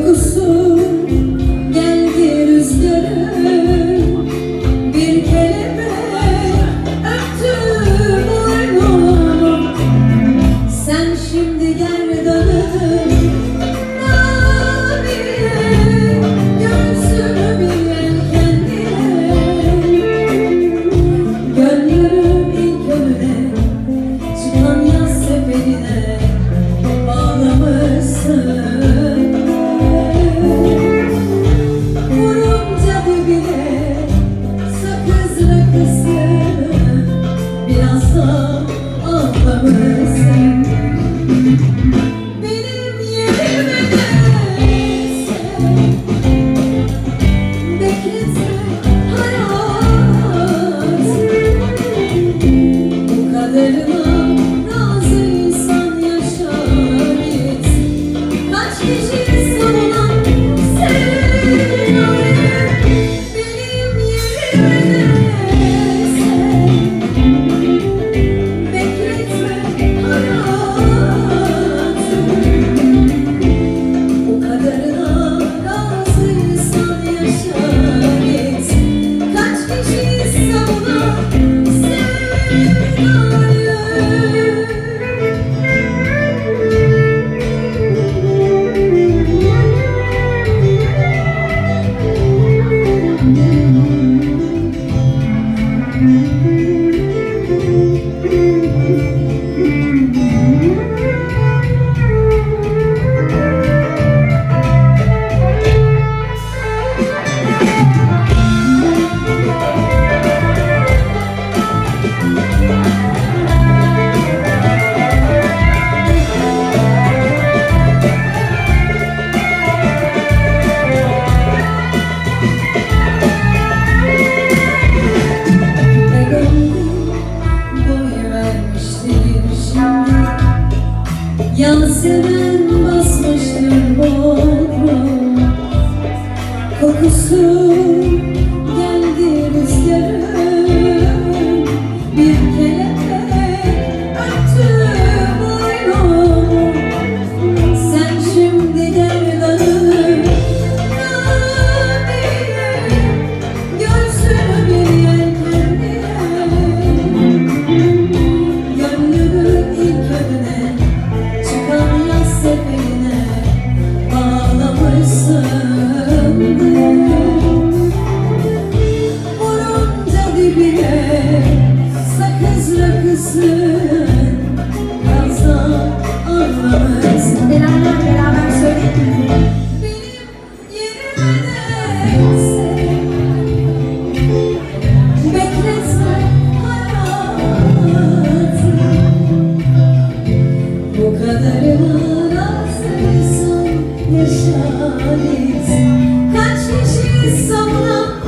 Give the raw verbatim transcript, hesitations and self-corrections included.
Kokusu geldi rüzgarın, bir kelebek öptü boynumu. Sen şimdi gerdanın maviye, göğsünü bir yelkenliye. Gönlüm ilk önüne çıkan yaz seferine bağlamışsın. Vurunca dibine sakız rakısın, biraz da ağlamışsın. Benim yerime değilse bekletme hayat. Bu kadarına razıysan yaşa git. Kaç kişi savunan sevdiğin ayrı. Benim yerime değilse bekletme hayat. Bu kadarına razıysan yaşa git. Kaç kişi savunan sevdiğin ayrı. Yan seven basmıştır bodrum. Kokusu geldi rüzgarın, bir kelebek öptü boynumu. Sen şimdi gerdanın maviye, göğsünü bir yelkenliye. Gönlümün ilk önüne çıkan yaz seferine bağlamışsın. Vurunca dibine sakız rakısın, biraz da ağlamışsın. Beraber beraber söyleyelim. Benim yerime değilse bekletme hayatı. Bu kadarına razıysan yaşa git. Kaç kişi savunan